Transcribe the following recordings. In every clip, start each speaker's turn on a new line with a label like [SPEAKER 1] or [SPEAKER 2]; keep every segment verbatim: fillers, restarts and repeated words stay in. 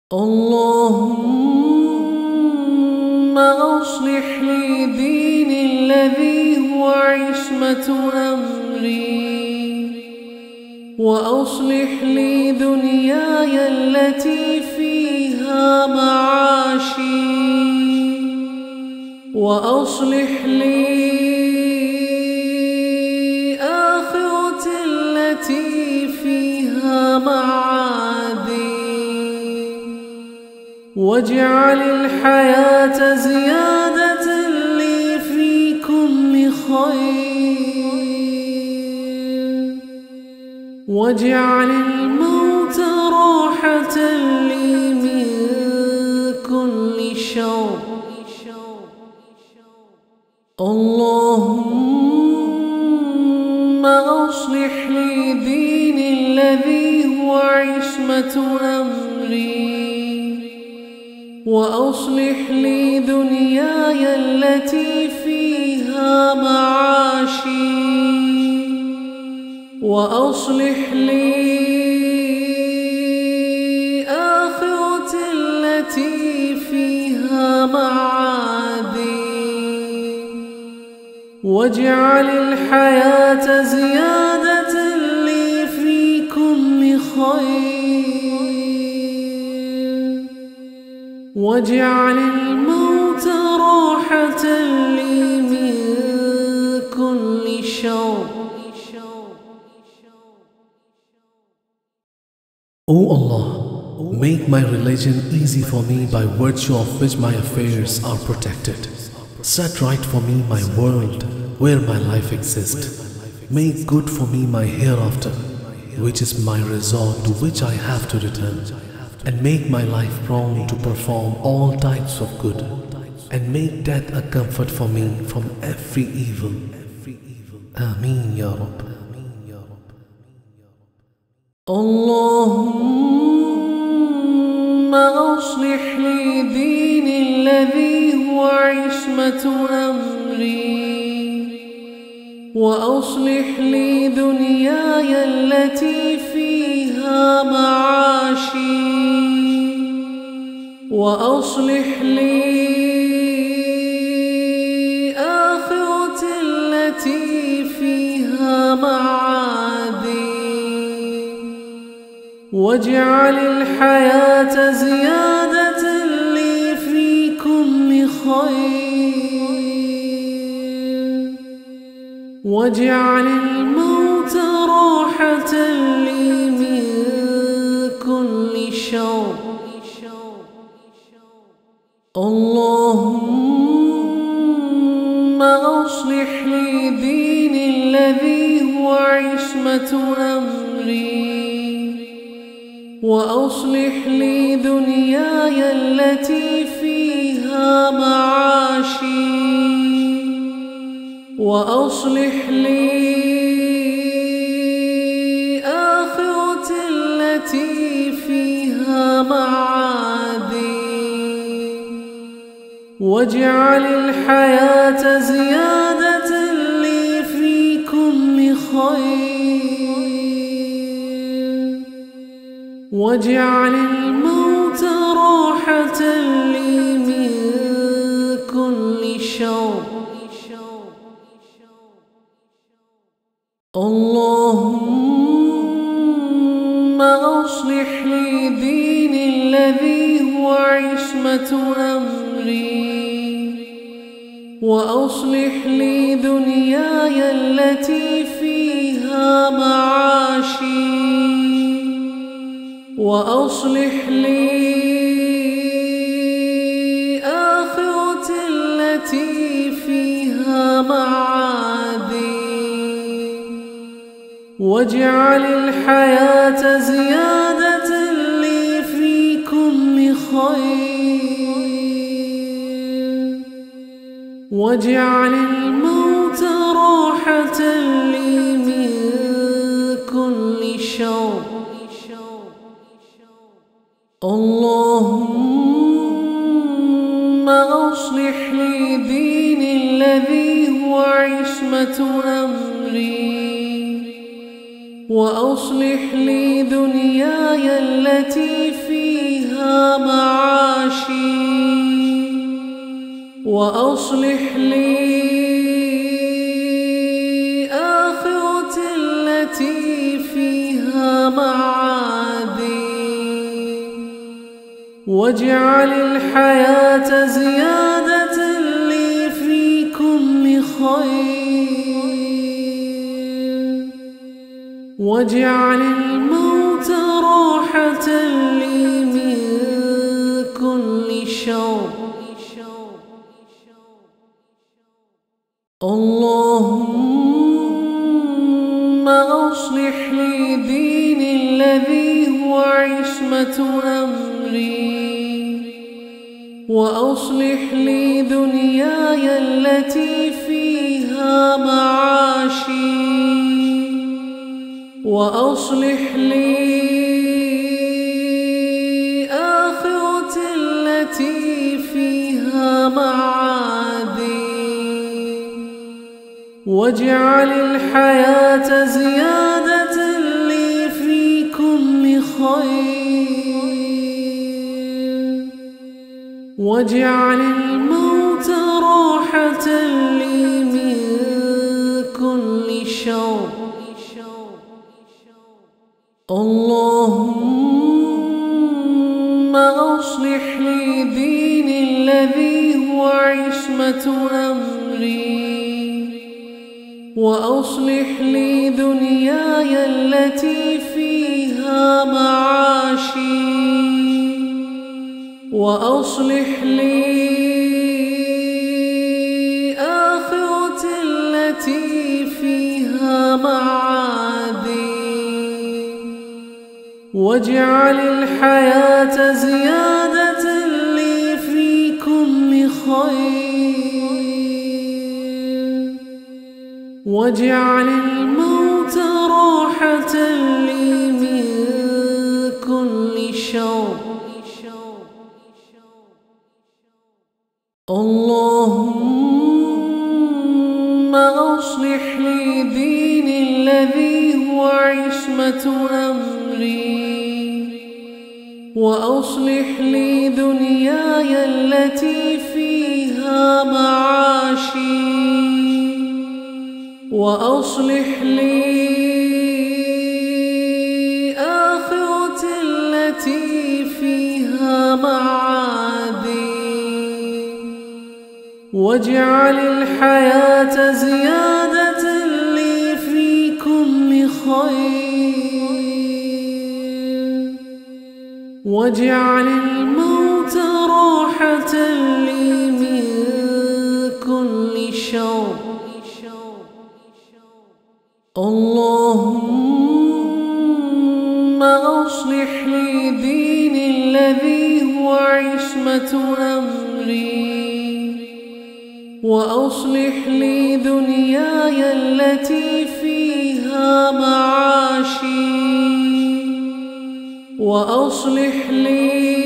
[SPEAKER 1] اللهم أصلح لي ديني الذي هو عصمة أمري، وأصلح لي دنياي التي فيها معاشي، وأصلح لي آخرتي التي فيها معادي، واجعل الحياة زيادة لي في كل خير، واجعل الموت راحة لي من كل شر. اللهم أصلح لي ديني الذي هو عصمة أمري، وأصلح لي دنياي التي فيها معاشي، وأصلح لي آخرتي التي فيها معادي، واجعل الحياة زيادة لي في كل خير، واجعل الموت راحة لي من كل شر.
[SPEAKER 2] O Allah, make my religion easy for me by virtue of which my affairs are protected. Set right for me my world where my life exists. Make good for me my hereafter, which is my resort to which I have to return. And make my life prone to perform all types of good. And make death a comfort for me from every evil. Ameen Ya Rabb.
[SPEAKER 1] اللهم أصلح لي ديني الذي هو عصمة أمري، وأصلح لي دنياي التي فيها معاشي، وأصلح لي آخرتي التي فيها معادي، واجعل الحياة زيادة لي في كل خير، واجعل الموت راحة لي من كل شر. اللهم أصلح لي ديني الذي هو عصمة أمري، وأصلح لي دنياي التي فيها معاشي، وأصلح لي آخرتي التي فيها معادي، واجعل الحياة زيادة لي في كل خير، واجعل الموت راحة لي من كل شر. اللهم أصلح لي ديني الذي هو عصمة أمري، وأصلح لي دنياي التي فيها معاشي، وأصلح لي آخرتي التي فيها معادي، واجعل الحياة زيادة لي في كل خير، واجعل الموت راحة لي من كل شر. اللهم أصلح لي ديني الذي هو عصمة أمري، وأصلح لي دنياي التي فيها وأصلح لي آخرتي التي فيها معادي واجعل الحياة زيادة لي في كل خير واجعل الموت راحة لي من كل شر. اللهم أصلح لي ديني الذي هو عصمة أمري وأصلح لي دنياي التي فيها معاشي وأصلح لي آخرتي التي فيها معادي واجعل الحياة زيادة لي في كل خير واجعل الموت راحة لي من كل شر. اللهم أصلح لي ديني الذي هو عصمة أمري وأصلح لي دنياي التي فيها معاشي وأصلح لي آخرتي التي فيها معادي واجعل الحياة زيادة لي في كل خير واجعل الموت راحة لي من كل شر. اللهم أصلح لي ديني الذي هو عصمة أمري وأصلح لي دنياي التي فيها معاشي وأصلح لي آخرتي التي فيها معادي واجعل الحياة زيادة لي في كل خير واجعل الموت راحة لي من كل شر. اللهم أصلح لي ديني الذي هو عصمة أمري وأصلح لي دنياي التي فيها معاشي وأصلح لي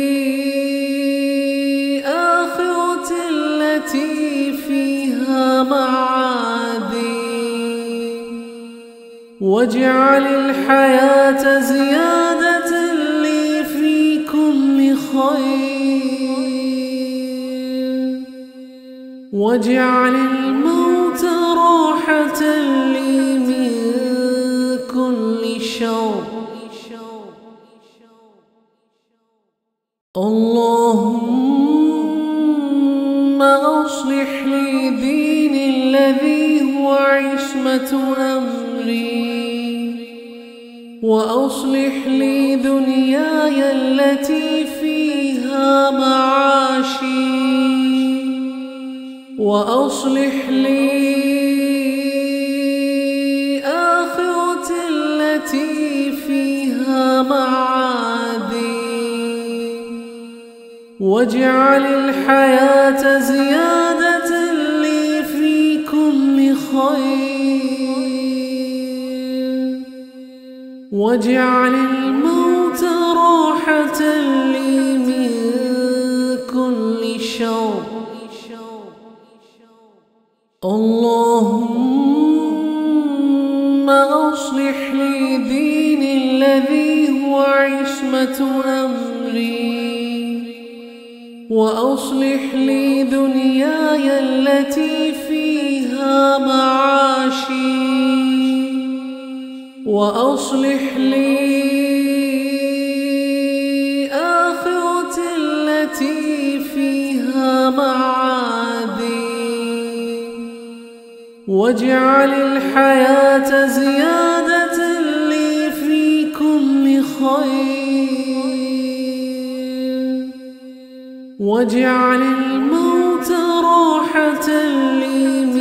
[SPEAKER 1] آخرتي التي فيها معادي واجعل الحياة زيادة لي في كل خير واجعل الموت راحة لي من كل شر. اللهم أصلح لي ديني الذي هو عصمة أمري وأصلح لي دنياي التي فيها معاشي وأصلح لي آخرتي التي فيها معادي واجعل الحياة زيادة لي في كل خير واجعل الموت راحة لي من كل شر. اللهم أصلح لي ديني الذي هو عصمة أمري وأصلح لي دنياي التي فيها معاشي وأصلح لي آخرتي التي فيها معادي واجعل الحياة زيادة لي في كل خير واجعل الموت راحة لي